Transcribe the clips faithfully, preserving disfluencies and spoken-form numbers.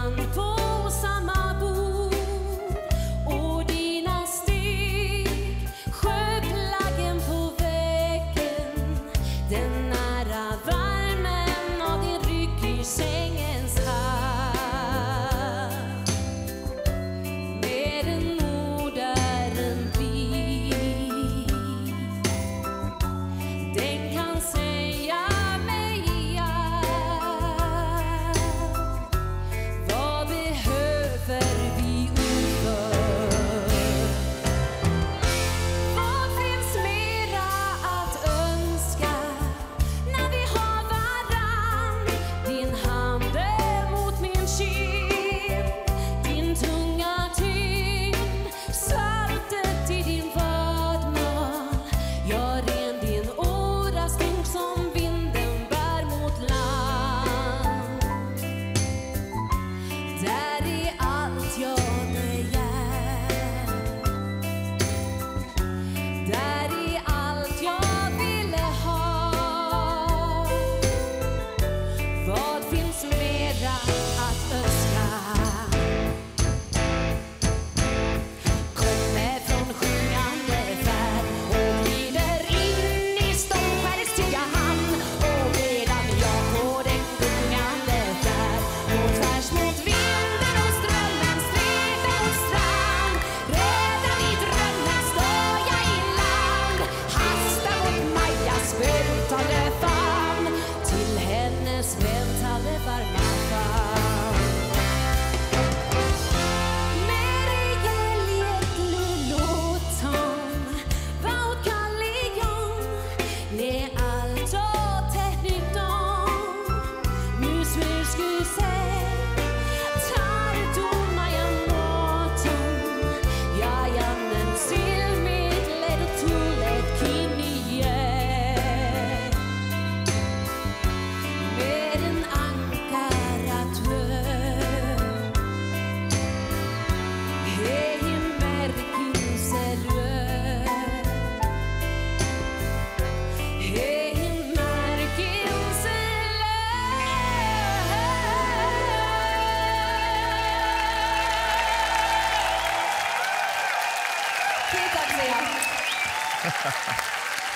hand på samma bord och dina steg sjöplaggen på väggen, den nära värmen av din rygg i sängens hand. Med en ord är en bit, den kan säga mig allt. Vad behöver vi ord för? Vad finns mera att önska när vi har varann? Din hand är mot min kind, din tunga tyngd, saltet i din vadmal gör ren din åra stund som vinden bär mot land. Där är allt jag begär, där är allt jag ville ha. Vad finns mera att önska? Kommer från sjungande färd och glider in i Stångskärets trygga hamn. Och medan jag på den sjungande färd går tvärs mot vinden och strömmen stretar mot strand, redan i drömmen står jag i land, hastar mot Majas sprutande famn, till hennes väntade varma famn.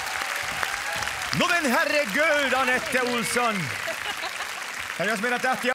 No men herregud, Anette Olsson! Jag menar att